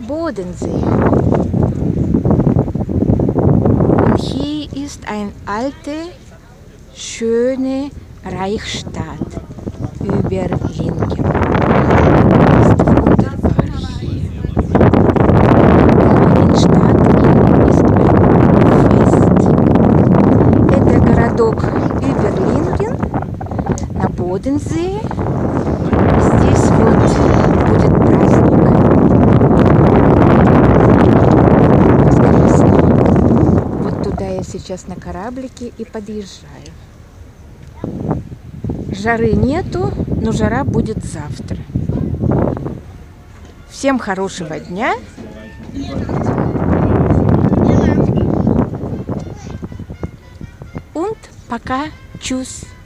Bodensee. Und hier ist eine alte, schöne Reichsstadt über Lingen. Ist wunderbar hier. In Stadt ist ein Fest. Это городок Überlingen на Bodensee. Здесь вот будет праздник. Воскресный. Вот туда я сейчас на кораблике и подъезжаю. Жары нету, но жара будет завтра. Всем хорошего дня. Und пока. Tschüss.